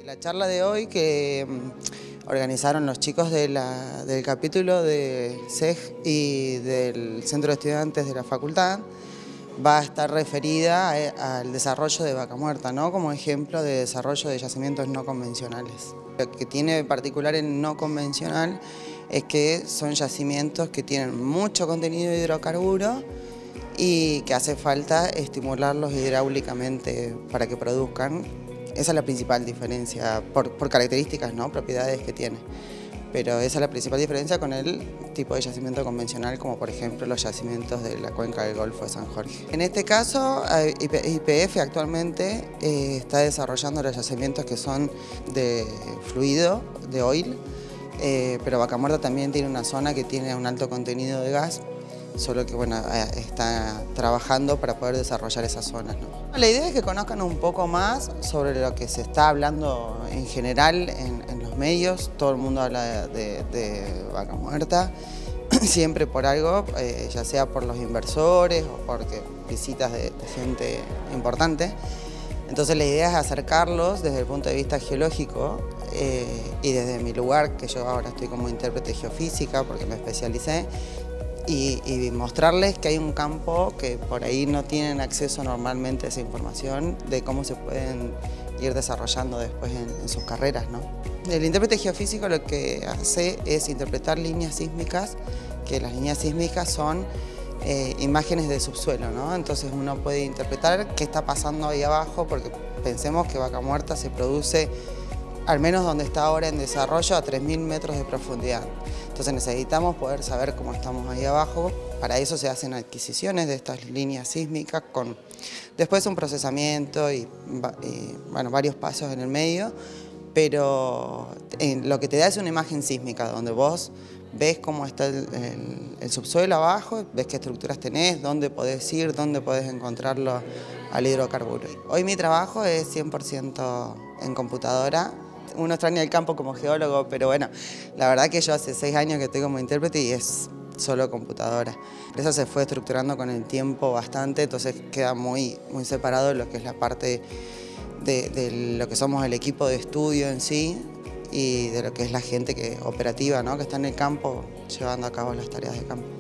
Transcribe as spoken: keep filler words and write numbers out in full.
La charla de hoy que mm, organizaron los chicos de la, del capítulo de C E G y del Centro de Estudiantes de la Facultad va a estar referida a, al desarrollo de Vaca Muerta, ¿no? Como ejemplo de desarrollo de yacimientos no convencionales. Lo que tiene de particular en no convencional es que son yacimientos que tienen mucho contenido de hidrocarburo y que hace falta estimularlos hidráulicamente para que produzcan. Esa es la principal diferencia, por, por características, ¿no? Propiedades que tiene. Pero esa es la principal diferencia con el tipo de yacimiento convencional, como por ejemplo los yacimientos de la cuenca del Golfo de San Jorge. En este caso, Y P F actualmente eh, está desarrollando los yacimientos que son de fluido, de oil, eh, pero Vaca Muerta también tiene una zona que tiene un alto contenido de gas, solo que bueno, está trabajando para poder desarrollar esas zonas, ¿no? La idea es que conozcan un poco más sobre lo que se está hablando en general en, en los medios. Todo el mundo habla de, de, de Vaca Muerta, siempre por algo, eh, ya sea por los inversores o porque visitas de, de gente importante. Entonces la idea es acercarlos desde el punto de vista geológico eh, y desde mi lugar, que yo ahora estoy como intérprete de geofísica porque me especialicé, Y, y mostrarles que hay un campo que por ahí no tienen acceso normalmente a esa información de cómo se pueden ir desarrollando después en, en sus carreras, ¿no? El intérprete geofísico lo que hace es interpretar líneas sísmicas, que las líneas sísmicas son eh, imágenes de subsuelo, ¿no? Entonces uno puede interpretar qué está pasando ahí abajo, porque pensemos que Vaca Muerta se produce, al menos donde está ahora en desarrollo, a tres mil metros de profundidad. Entonces necesitamos poder saber cómo estamos ahí abajo. Para eso se hacen adquisiciones de estas líneas sísmicas con después un procesamiento y, y bueno, varios pasos en el medio, pero en lo que te da es una imagen sísmica donde vos ves cómo está el, el, el subsuelo abajo, ves qué estructuras tenés, dónde podés ir, dónde podés encontrarlo al hidrocarburo. Hoy mi trabajo es cien por ciento en computadora. Uno extraña el campo como geólogo, pero bueno, la verdad que yo hace seis años que estoy como intérprete y es solo computadora. Eso se fue estructurando con el tiempo bastante, entonces queda muy, muy separado lo que es la parte de, de lo que somos el equipo de estudio en sí y de lo que es la gente que, operativa, ¿no? Que está en el campo llevando a cabo las tareas de campo.